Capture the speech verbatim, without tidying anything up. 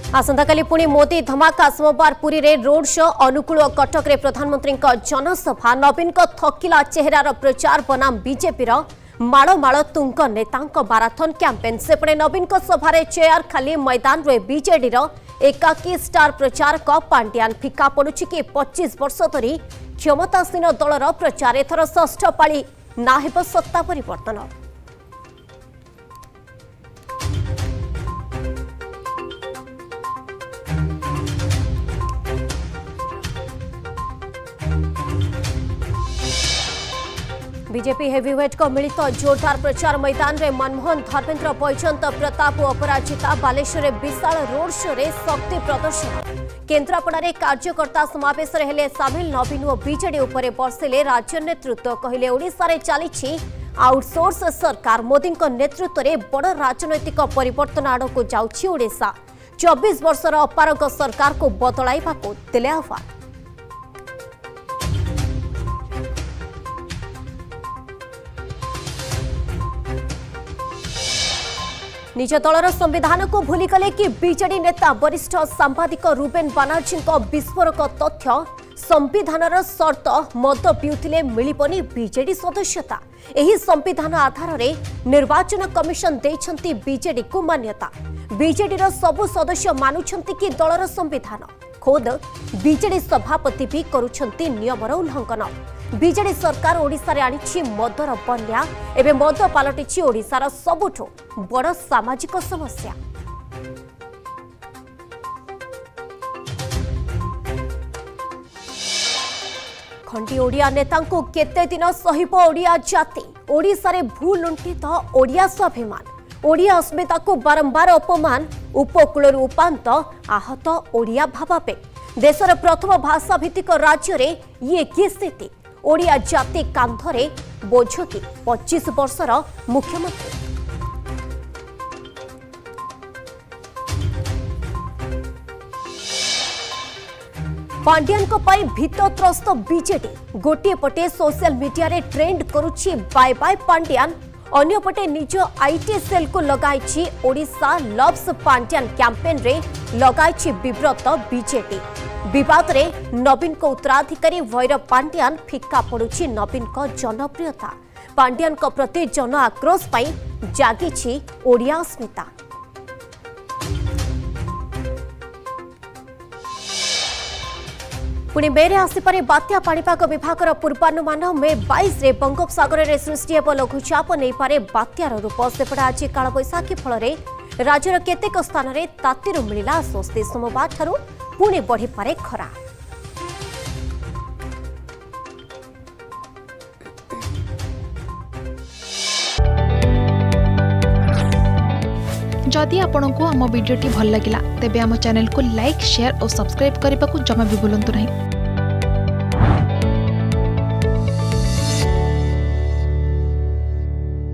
आसंताकाली पुणी मोदी धमाका सोमवार पुरी रे रोड शो अनुकूल कटक रे प्रधानमंत्री जनसभा नवीन थकिला चेहरार प्रचार बनाम बीजेपी माड़ माड़ तुंग नेता माराथन कैंपेन सेपटे नवीन सभारे चेयर खाली मैदान रे बीजेडी एकाकी स्टार प्रचारक पांड्यान फिका पड़ुछि कि पच्चीस वर्ष धरी क्षमतासीन दलर प्रचार एथर षष्ठ पाली ना हेब सत्ता परिवर्तन। बीजेपी हेवीवेट को मिलित जोरदार प्रचार मैदान रे मनमोहन धर्मेन्द्र बैजयंत प्रताप अपराजिता बालेश्वर विशाल रोड शो रे शक्ति प्रदर्शन केन्द्रापड़ा कार्यकर्ता समावेश हेले सामिल नवीन और बीजेडी उपरे बर्षिले राज्य नेतृत्व कहले ओडिशा रे चली आउटसोर्स सरकार मोदी नेतृत्व में बड़ राजनैतिक परिवर्तन आड़क जाउछि ओडिशा चौबीस वर्षर अपारग सरकार को बदलाइबा को देले आह्वान। निज दलर संविधान को भूलिगले कि बीजेडी नेता वरिष्ठ सांबादिक रूबेन बानार्जी विस्फोरक तथ्य संविधानर शर्त मद पिउथिले मिलिबनी बीजेडी सदस्यता एही संविधान आधार रे निर्वाचन कमिशन देइछंती बीजेडी को मान्यता बीजेडीर सबु सदस्य मानुछंती कि दलर संविधान खोद बीजेडी सभापति भी करुछंती नियमर उल्लंघन। बीजेडी सरकार ओडिशा रे आनिछि मदर बन्या एबे मद पालटिछि ओडिशार सबुठो बड़ सामाजिक समस्या। खंडी ओडिया नेतांको केते दिन सहिब ओडिया जाति ओडिशा रे भू लुंठित ओडिया स्वाभिमान ओडिया अस्मिता को बारंबार अपमान उपकूल उपांत आहत ओडिया भावापे देशर प्रथम भाषा भित्तिक राज्य रे ये की स्थिति ओडिया जाति कांधरे बोझ की पच्चीस वर्षर मुख्यमंत्री। पांड्यान भीतत्रस्त बीजेडी गोटे पटे सोशल मीडिया रे ट्रेंड करुछि बाय बाय पांड्यान अन्य पटे निज आईटी सेल को लगाई ओडिशा लव्स पांड्यान कैंपेन रे लगाई विव्रत बीजेडी विवाद रे नवीन को उत्तराधिकारी भैरव पांड्यान फिका पड़ुछि नवीन को जनप्रियता पांड्यान को प्रति जन आक्रोश पाई जागी ओडिया अस्मिता। पुणी मेरे आसपारे बात्या पाणीपाग विभाग पूर्वानुमान मे बाईस रे बंगोपसागर रे सृष्टि हेब लघुचाप नहीं पारे बात्यार रूप सेपटे आज कालबैशाखी फल राज्यर केतेक स्थान में तातीरू मिला स्वस्ति सोमवार ठारू पुणी बढ़ी पारे खरा। जदि आपंक आम भिडी भल लगा तेब आम चैनल को लाइक शेयर और सब्सक्राइब करने को जमा भी भूलु नहीं।